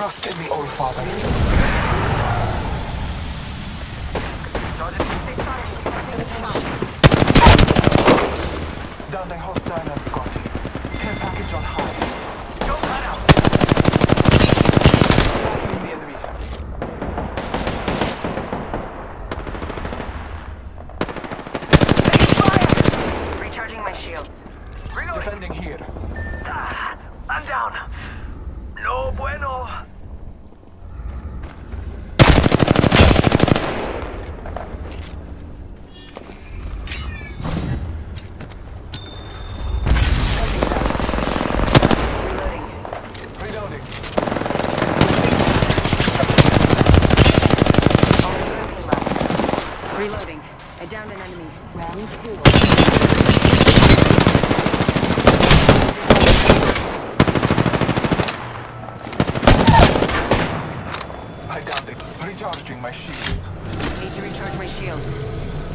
Trust in the Old Father. Down a hostile and Scott. Care package on high. Go cut out! Passing the enemy. Fire! Recharging my shields. Reloading. Defending here. I'm down. No bueno. Reloading. Reloading. I downed an enemy. Round 4. I downed it. Recharging my shields. Need to recharge my shields.